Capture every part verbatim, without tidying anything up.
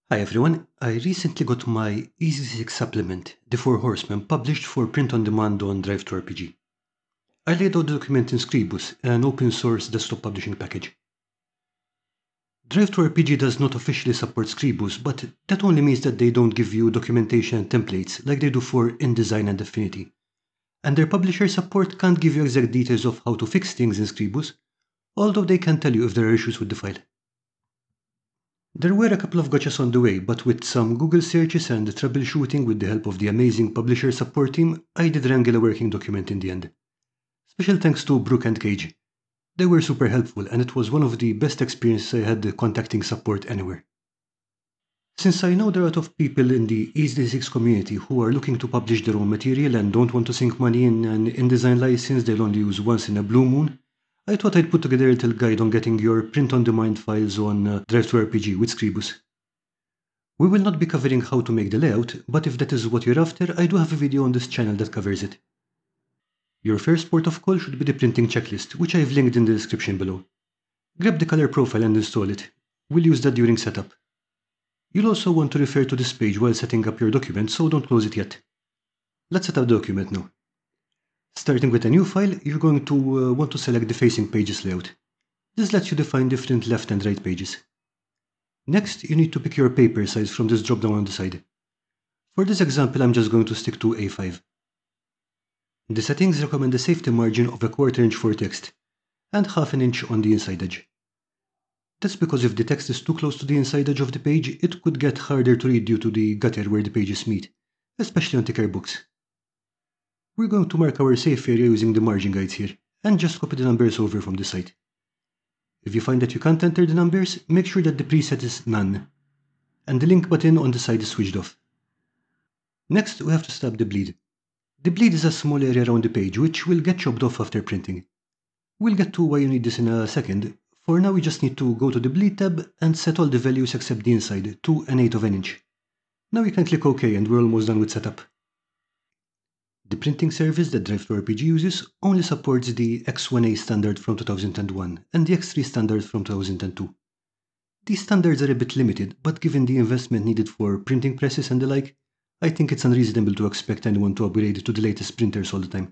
Hi everyone, I recently got my E Z D six supplement, the Four Horsemen, published for print on demand on DriveThruRPG. I laid out the document in Scribus, an open source desktop publishing package. DriveThruRPG does not officially support Scribus, but that only means that they don't give you documentation and templates like they do for InDesign and Affinity. And their publisher support can't give you exact details of how to fix things in Scribus, although they can tell you if there are issues with the file. There were a couple of gotchas on the way, but with some Google searches and troubleshooting with the help of the amazing publisher support team, I did wrangle a working document in the end. Special thanks to Brooke and Cage. They were super helpful, and it was one of the best experiences I had contacting support anywhere. Since I know there are a lot of people in the E Z D six community who are looking to publish their own material and don't want to sink money in an InDesign license they'll only use once in a blue moon, I thought I'd put together a little guide on getting your print-on-demand files on uh, DriveThruRPG with Scribus. We will not be covering how to make the layout, but if that is what you're after, I do have a video on this channel that covers it. Your first port of call should be the printing checklist, which I've linked in the description below. Grab the color profile and install it. We'll use that during setup. You'll also want to refer to this page while setting up your document, so don't close it yet. Let's set up the document now. Starting with a new file, you're going to uh, want to select the facing pages layout. This lets you define different left and right pages. Next, you need to pick your paper size from this drop-down on the side. For this example, I'm just going to stick to A five. The settings recommend a safety margin of a quarter inch for text, and half an inch on the inside edge. That's because if the text is too close to the inside edge of the page, it could get harder to read due to the gutter where the pages meet, especially on thicker books. We're going to mark our safe area using the margin guides here, and just copy the numbers over from the site. If you find that you can't enter the numbers, make sure that the preset is None, and the link button on the side is switched off. Next, we have to stop the bleed. The bleed is a small area around the page, which will get chopped off after printing. We'll get to why you need this in a second. For now, we just need to go to the bleed tab and set all the values except the inside to an eighth of an inch. Now you can click OK and we're almost done with setup. The printing service that DriveThruRPG uses only supports the X one A standard from two thousand one and the X three standard from two thousand two. These standards are a bit limited, but given the investment needed for printing presses and the like, I think it's unreasonable to expect anyone to upgrade to the latest printers all the time.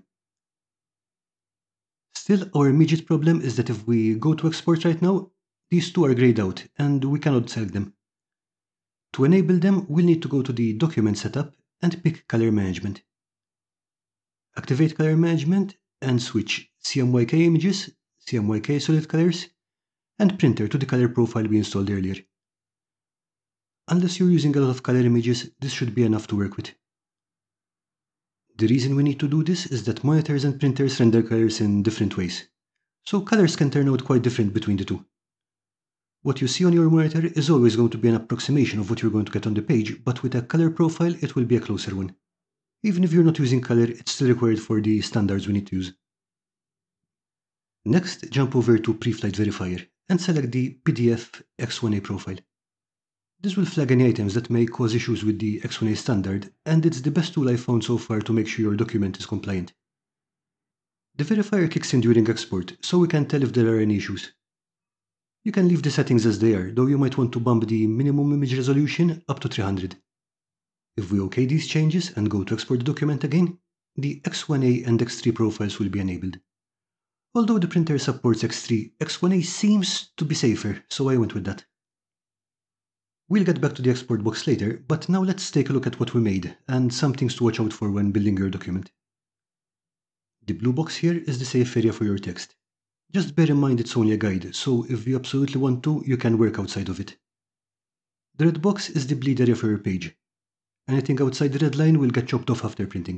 Still, our immediate problem is that if we go to export right now, these two are grayed out and we cannot select them. To enable them, we'll need to go to the document setup and pick color management. Activate color management and switch C M Y K images, C M Y K solid colors, and printer to the color profile we installed earlier. Unless you're using a lot of color images, this should be enough to work with. The reason we need to do this is that monitors and printers render colors in different ways, so colors can turn out quite different between the two. What you see on your monitor is always going to be an approximation of what you're going to get on the page, but with a color profile it will be a closer one. Even if you're not using color, it's still required for the standards we need to use. Next, jump over to Preflight Verifier and select the P D F X one A profile. This will flag any items that may cause issues with the X one A standard, and it's the best tool I've found so far to make sure your document is compliant. The verifier kicks in during export, so we can tell if there are any issues. You can leave the settings as they are, though you might want to bump the minimum image resolution up to three hundred. If we OK these changes and go to export the document again, the X one A and X three profiles will be enabled. Although the printer supports X three, X one A seems to be safer, so I went with that. We'll get back to the export box later, but now let's take a look at what we made, and some things to watch out for when building your document. The blue box here is the safe area for your text. Just bear in mind it's only a guide, so if you absolutely want to, you can work outside of it. The red box is the bleed area for your page. Anything outside the red line will get chopped off after printing.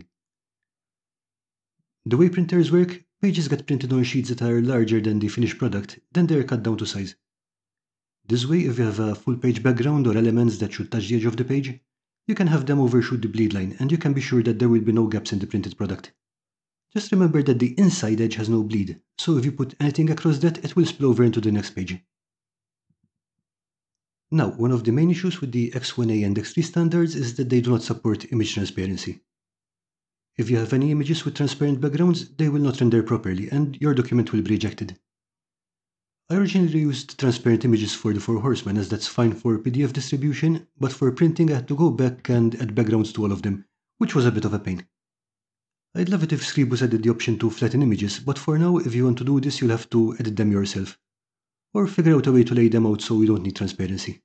The way printers work, pages get printed on sheets that are larger than the finished product, then they are cut down to size. This way, if you have a full page background or elements that should touch the edge of the page, you can have them overshoot the bleed line and you can be sure that there will be no gaps in the printed product. Just remember that the inside edge has no bleed, so if you put anything across that, it will spill over into the next page. Now, one of the main issues with the X one A and X three standards is that they do not support image transparency. If you have any images with transparent backgrounds, they will not render properly and your document will be rejected. I originally used transparent images for the Four Horsemen as that's fine for P D F distribution, but for printing I had to go back and add backgrounds to all of them, which was a bit of a pain. I'd love it if Scribus added the option to flatten images, but for now, if you want to do this, you'll have to edit them yourself. Or figure out a way to lay them out so you don't need transparency.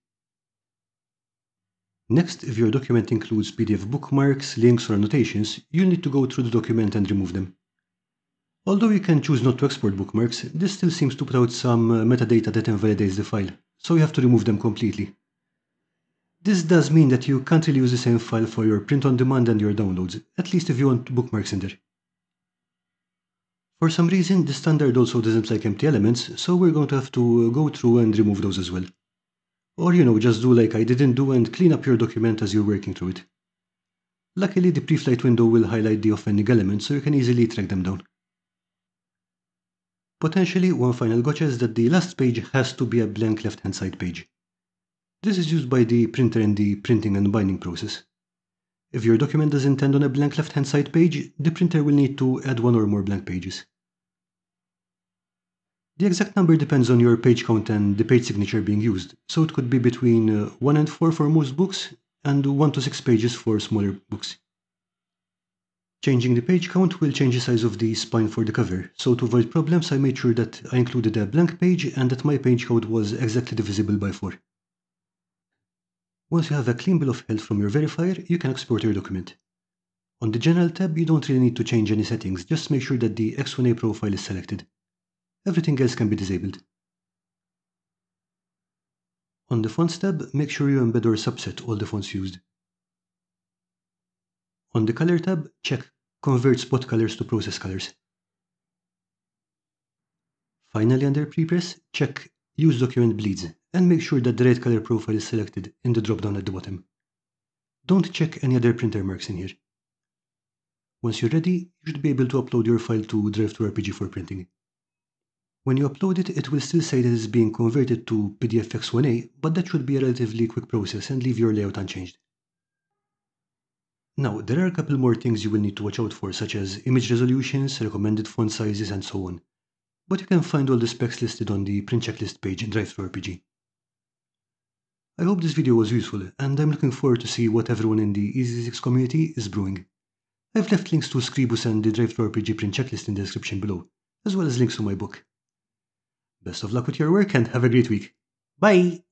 Next, if your document includes P D F bookmarks, links, or annotations, you'll need to go through the document and remove them. Although you can choose not to export bookmarks, this still seems to put out some uh, metadata that invalidates the file, so you have to remove them completely. This does mean that you can't really use the same file for your print on demand and your downloads, at least if you want bookmarks in there. For some reason, the standard also doesn't like empty elements, so we're going to have to go through and remove those as well. Or, you know, just do like I didn't do and clean up your document as you're working through it. Luckily, the Preflight window will highlight the offending elements, so you can easily track them down. Potentially, one final gotcha is that the last page has to be a blank left-hand side page. This is used by the printer in the printing and binding process. If your document doesn't end on a blank left-hand side page, the printer will need to add one or more blank pages. The exact number depends on your page count and the page signature being used, so it could be between uh, one and four for most books, and one to six pages for smaller books. Changing the page count will change the size of the spine for the cover, so to avoid problems I made sure that I included a blank page and that my page count was exactly divisible by four. Once you have a clean bill of health from your verifier, you can export your document. On the General tab, you don't really need to change any settings, just make sure that the X one A profile is selected. Everything else can be disabled. On the Fonts tab, make sure you embed or subset all the fonts used. On the Color tab, check Convert Spot Colors to Process Colors. Finally, under Prepress, check Use Document Bleeds and make sure that the right color profile is selected in the drop-down at the bottom. Don't check any other printer marks in here. Once you're ready, you should be able to upload your file to DriveThruRPG for printing. When you upload it, it will still say that it's being converted to P D F X one A, but that should be a relatively quick process and leave your layout unchanged. Now, there are a couple more things you will need to watch out for, such as image resolutions, recommended font sizes, and so on. But you can find all the specs listed on the print checklist page in DriveThruRPG. I hope this video was useful, and I'm looking forward to see what everyone in the E Z D six community is brewing. I've left links to Scribus and the DriveThruRPG print checklist in the description below, as well as links to my book. Best of luck with your work and have a great week. Bye!